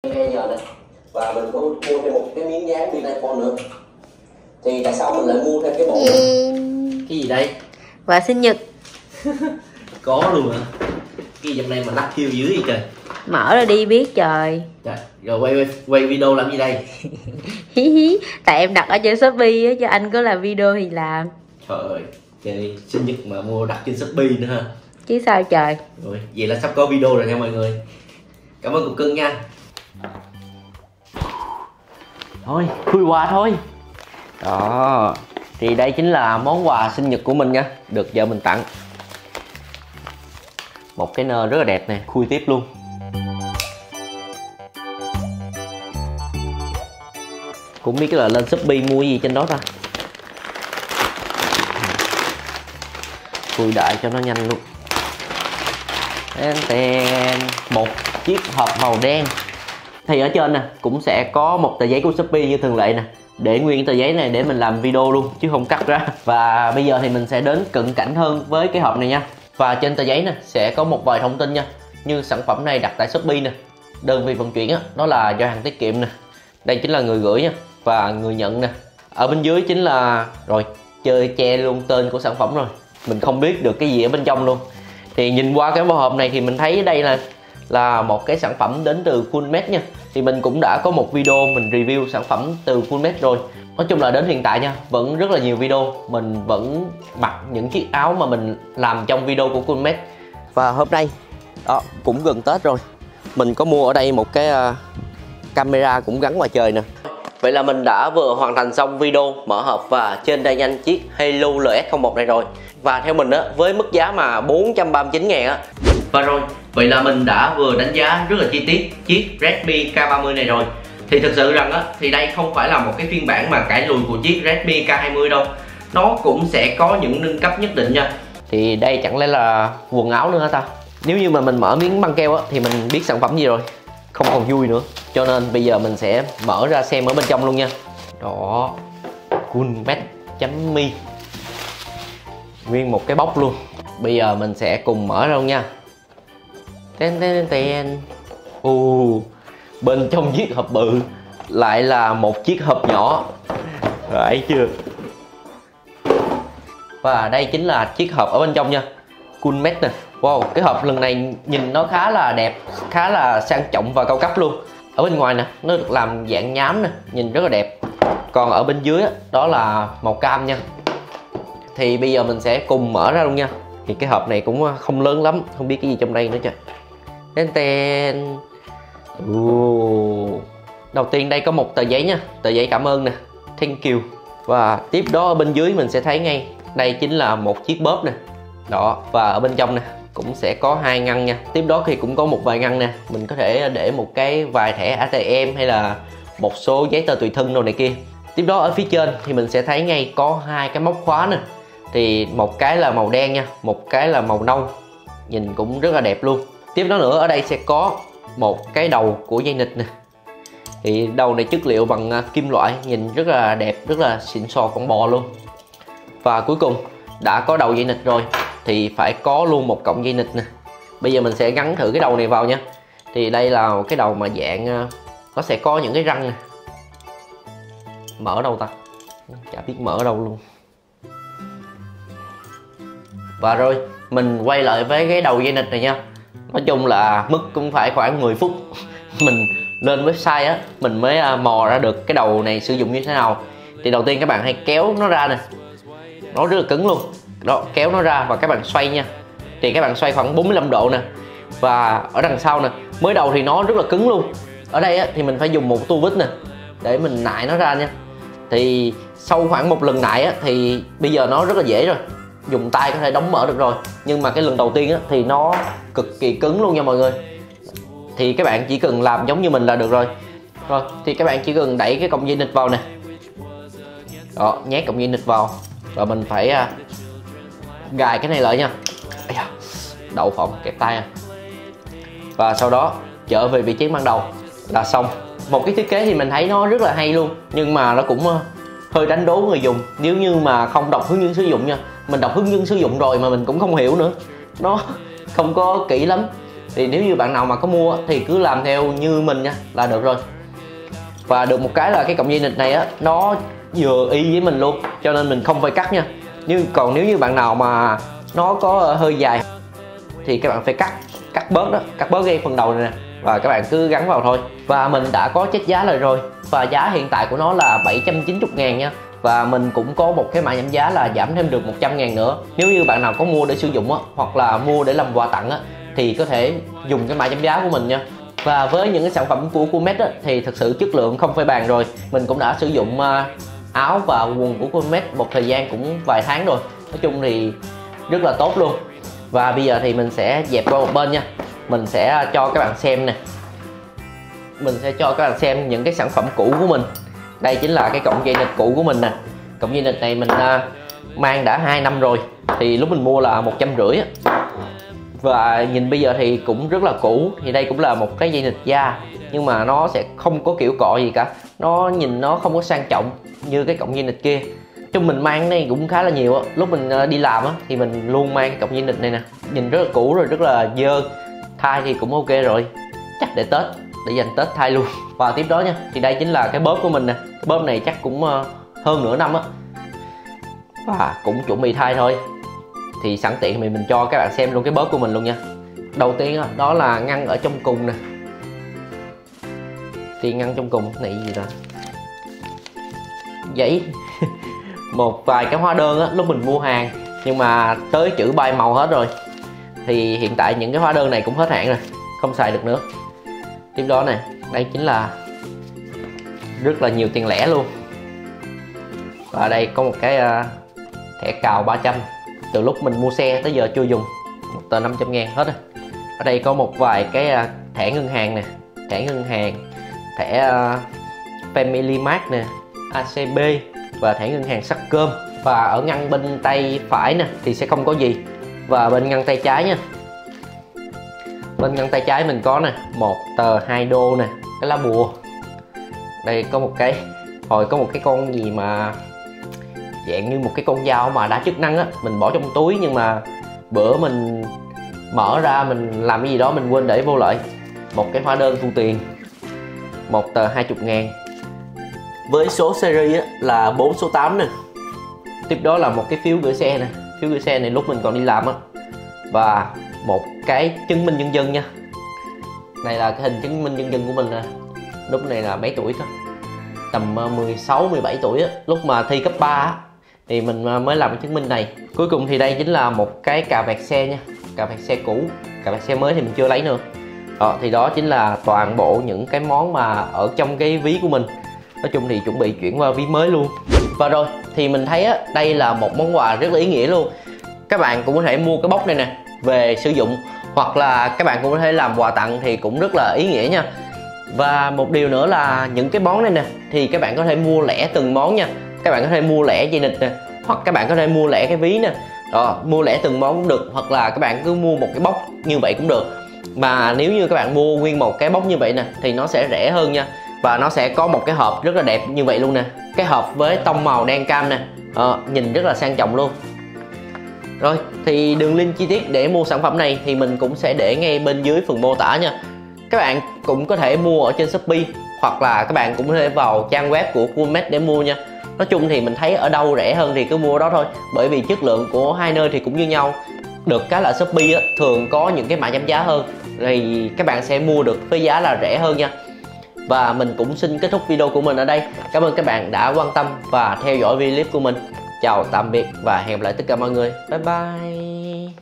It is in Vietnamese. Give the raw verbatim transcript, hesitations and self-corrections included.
e giờ này, và mình có mua thêm một cái miếng dán pin iPhone nữa. Thì tại sao mình lại mua thêm cái bộ này? Cái gì đây? Quà sinh nhật. Có luôn hả? Cái gì trong đây mà lắc kêu dưới vậy trời? Mở ra đi biết trời. Trời, rồi quay, quay quay video làm gì đây? Tại em đặt ở trên Shopee á, cho anh có làm video thì làm. Trời ơi, trời, sinh nhật mà mua đặt trên Shopee nữa ha. Chứ sao trời. Rồi, vậy là sắp có video rồi nha mọi người. Cảm ơn cục cưng nha. Thôi, khui quà thôi. Đó, thì đây chính là món quà sinh nhật của mình nha, được vợ mình tặng. Một cái nơ rất là đẹp nè, khui tiếp luôn. Cũng biết là lên Shopee mua gì trên đó ta. Khui đại cho nó nhanh luôn. Tên tên một chiếc hộp màu đen. Thì ở trên nè cũng sẽ có một tờ giấy của Shopee như thường lệ nè, để nguyên tờ giấy này để mình làm video luôn chứ không cắt ra. Và bây giờ thì mình sẽ đến cận cảnh hơn với cái hộp này nha. Và trên tờ giấy nè sẽ có một vài thông tin nha, như sản phẩm này đặt tại Shopee nè, đơn vị vận chuyển á đó là do hàng tiết kiệm nè, đây chính là người gửi nha, và người nhận nè. Ở bên dưới chính là rồi chơi che luôn tên của sản phẩm rồi, mình không biết được cái gì ở bên trong luôn. Thì nhìn qua cái hộp này thì mình thấy đây là là một cái sản phẩm đến từ Coolmate nha. Thì mình cũng đã có một video mình review sản phẩm từ Coolmate rồi. Nói chung là đến hiện tại nha, vẫn rất là nhiều video mình vẫn mặc những chiếc áo mà mình làm trong video của Coolmate. Và hôm nay đó cũng gần Tết rồi, mình có mua ở đây một cái uh, camera cũng gắn ngoài trời nè. Vậy là mình đã vừa hoàn thành xong video mở hộp và trên tay nhanh chiếc Halo L S không một này rồi. Và theo mình á, với mức giá mà bốn trăm ba mươi chín ngàn á. Và rồi, vậy là mình đã vừa đánh giá rất là chi tiết chiếc Redmi K ba mươi này rồi. Thì thực sự rằng á, thì đây không phải là một cái phiên bản mà cải lùi của chiếc Redmi K hai mươi đâu. Nó cũng sẽ có những nâng cấp nhất định nha. Thì đây chẳng lẽ là quần áo nữa hả ta? Nếu như mà mình mở miếng băng keo á, thì mình biết sản phẩm gì rồi, không còn vui nữa. Cho nên bây giờ mình sẽ mở ra xem ở bên trong luôn nha. Đó, Coolmate.me, nguyên một cái bóc luôn. Bây giờ mình sẽ cùng mở ra luôn nha. Ten ten ten. Ồ, bên trong chiếc hộp bự lại là một chiếc hộp nhỏ. Phải chưa? Và đây chính là chiếc hộp ở bên trong nha, Coolmate nè. Wow, cái hộp lần này nhìn nó khá là đẹp, khá là sang trọng và cao cấp luôn. Ở bên ngoài nè, nó được làm dạng nhám nè, nhìn rất là đẹp. Còn ở bên dưới đó là màu cam nha. Thì bây giờ mình sẽ cùng mở ra luôn nha. Thì cái hộp này cũng không lớn lắm, không biết cái gì trong đây nữa trời. Ten ten. Ồ. Đầu tiên đây có một tờ giấy nha, tờ giấy cảm ơn nè, thank you. Và tiếp đó ở bên dưới mình sẽ thấy ngay, đây chính là một chiếc bóp nè. Đó, và ở bên trong nè cũng sẽ có hai ngăn nha. Tiếp đó thì cũng có một vài ngăn nè, mình có thể để một cái vài thẻ a tê em hay là một số giấy tờ tùy thân đồ này kia. Tiếp đó ở phía trên thì mình sẽ thấy ngay có hai cái móc khóa nè. Thì một cái là màu đen nha, một cái là màu nâu, nhìn cũng rất là đẹp luôn. Tiếp đó nữa ở đây sẽ có một cái đầu của dây nịt nè. Thì đầu này chất liệu bằng kim loại, nhìn rất là đẹp, rất là xịn sò con bò luôn. Và cuối cùng đã có đầu dây nịt rồi thì phải có luôn một cọng dây nịt nè. Bây giờ mình sẽ gắn thử cái đầu này vào nha. Thì đây là một cái đầu mà dạng nó sẽ có những cái răng nè. Mở đâu ta? Chả biết mở đâu luôn. Và rồi mình quay lại với cái đầu dây nịt này nha. Nói chung là mất cũng phải khoảng mười phút mình lên website á, mình mới mò ra được cái đầu này sử dụng như thế nào. Thì đầu tiên các bạn hãy kéo nó ra nè, nó rất là cứng luôn. Đó, kéo nó ra và các bạn xoay nha. Thì các bạn xoay khoảng bốn mươi lăm độ nè. Và ở đằng sau nè, mới đầu thì nó rất là cứng luôn. Ở đây á, thì mình phải dùng một tua vít nè để mình nại nó ra nha. Thì sau khoảng một lần nại á, thì bây giờ nó rất là dễ rồi, dùng tay có thể đóng mở được rồi. Nhưng mà cái lần đầu tiên á, thì nó cực kỳ cứng luôn nha mọi người. Thì các bạn chỉ cần làm giống như mình là được rồi. Rồi, thì các bạn chỉ cần đẩy cái cọng dây nịt vào nè. Đó, nhét cọng dây nịt vào. Rồi mình phải uh, gài cái này lại nha. Đậu phộng kẹp tay à. Và sau đó trở về vị trí ban đầu là xong. Một cái thiết kế thì mình thấy nó rất là hay luôn, nhưng mà nó cũng uh, hơi đánh đố người dùng nếu như mà không đọc hướng dẫn sử dụng nha. Mình đọc hướng dẫn sử dụng rồi mà mình cũng không hiểu nữa, nó không có kỹ lắm. Thì nếu như bạn nào mà có mua thì cứ làm theo như mình nha là được rồi. Và được một cái là cái cọng dây nịt này á, nó vừa y với mình luôn, cho nên mình không phải cắt nha. Nhưng còn nếu như bạn nào mà nó có hơi dài thì các bạn phải cắt cắt bớt đó, cắt bớt cái phần đầu này nè, và các bạn cứ gắn vào thôi. Và mình đã có check giá lại rồi, và giá hiện tại của nó là bảy trăm chín mươi ngàn nha. Và mình cũng có một cái mã giảm giá là giảm thêm được một trăm ngàn nữa. Nếu như bạn nào có mua để sử dụng á, hoặc là mua để làm quà tặng á, thì có thể dùng cái mã giảm giá của mình nha. Và với những cái sản phẩm của Coolmate á, thì thực sự chất lượng không phải bàn rồi. Mình cũng đã sử dụng uh, áo và quần của Coolmate một thời gian cũng vài tháng rồi. Nói chung thì rất là tốt luôn. Và bây giờ thì mình sẽ dẹp qua một bên nha. Mình sẽ cho các bạn xem nè. Mình sẽ cho các bạn xem những cái sản phẩm cũ của mình. Đây chính là cái cọng dây nịt cũ của mình nè. Cọng dây nịt này mình uh, mang đã hai năm rồi. Thì lúc mình mua là một trăm rưỡi á. Và nhìn bây giờ thì cũng rất là cũ. Thì đây cũng là một cái dây nịt da, nhưng mà nó sẽ không có kiểu cọ gì cả. Nó nhìn nó không có sang trọng như cái cọng dây nịt kia. Chung mình mang này cũng khá là nhiều á. Lúc mình đi làm á thì mình luôn mang cái cọng dây nịt này nè. Nhìn rất là cũ rồi, rất là dơ. Thay thì cũng ok rồi. Chắc để Tết, để dành Tết thay luôn. Và tiếp đó nha, thì đây chính là cái bóp của mình nè. Cái bóp này chắc cũng hơn nửa năm á. Và cũng chuẩn bị thay thôi. Thì sẵn tiện thì mình cho các bạn xem luôn cái bóp của mình luôn nha. Đầu tiên đó là ngăn ở trong cùng nè. Thì ngăn trong cùng này gì đó, giấy một vài cái hóa đơn á, lúc mình mua hàng nhưng mà tới chữ bay màu hết rồi. Thì hiện tại những cái hóa đơn này cũng hết hạn rồi, không xài được nữa. Tiếp đó nè, đây chính là rất là nhiều tiền lẻ luôn. Và đây có một cái uh, thẻ cào ba trăm. Từ lúc mình mua xe tới giờ chưa dùng, một tờ năm trăm ngàn hết rồi. Ở đây có một vài cái uh, thẻ ngân hàng nè. Thẻ ngân hàng, thẻ uh, Family Mart nè, a xê bê và thẻ ngân hàng Sacom. Và ở ngăn bên tay phải nè thì sẽ không có gì. Và bên ngăn tay trái nha, bên ngăn tay trái mình có nè một tờ hai đô nè, cái lá bùa. Đây có một cái, hồi có một cái con gì mà dạng như một cái con dao mà đa chức năng á, mình bỏ trong túi nhưng mà bữa mình mở ra mình làm cái gì đó mình quên để vô lại. Một cái hóa đơn thu tiền, một tờ hai mươi ngàn với số series á, là bốn số tám nè. Tiếp đó là một cái phiếu gửi xe nè. Phiếu gửi xe này lúc mình còn đi làm á. Và một cái chứng minh nhân dân nha. Này là cái hình chứng minh nhân dân của mình nè. Lúc này là mấy tuổi thôi, tầm mười sáu mười bảy tuổi á. Lúc mà thi cấp ba á, thì mình mới làm cái chứng minh này. Cuối cùng thì đây chính là một cái cà vẹt xe nha. Cà vẹt xe cũ, cà vẹt xe mới thì mình chưa lấy nữa. Đó, thì đó chính là toàn bộ những cái món mà ở trong cái ví của mình. Nói chung thì chuẩn bị chuyển qua ví mới luôn. Và rồi thì mình thấy á, đây là một món quà rất là ý nghĩa luôn. Các bạn cũng có thể mua cái box này nè về sử dụng, hoặc là các bạn cũng có thể làm quà tặng thì cũng rất là ý nghĩa nha. Và một điều nữa là những cái món này nè thì các bạn có thể mua lẻ từng món nha. Các bạn có thể mua lẻ dây nịt nè, hoặc các bạn có thể mua lẻ cái ví nè. Đó, mua lẻ từng món cũng được, hoặc là các bạn cứ mua một cái box như vậy cũng được. Mà nếu như các bạn mua nguyên một cái box như vậy nè thì nó sẽ rẻ hơn nha. Và nó sẽ có một cái hộp rất là đẹp như vậy luôn nè. Cái hộp với tông màu đen cam nè, à, nhìn rất là sang trọng luôn. Rồi thì đường link chi tiết để mua sản phẩm này thì mình cũng sẽ để ngay bên dưới phần mô tả nha. Các bạn cũng có thể mua ở trên Shopee, hoặc là các bạn cũng có thể vào trang web của Coolmate để mua nha. Nói chung thì mình thấy ở đâu rẻ hơn thì cứ mua đó thôi, bởi vì chất lượng của hai nơi thì cũng như nhau. Được cái là Shopee á, thường có những cái mã giảm giá hơn, thì các bạn sẽ mua được với giá là rẻ hơn nha. Và mình cũng xin kết thúc video của mình ở đây. Cảm ơn các bạn đã quan tâm và theo dõi video clip của mình. Chào tạm biệt và hẹn gặp lại tất cả mọi người. Bye bye.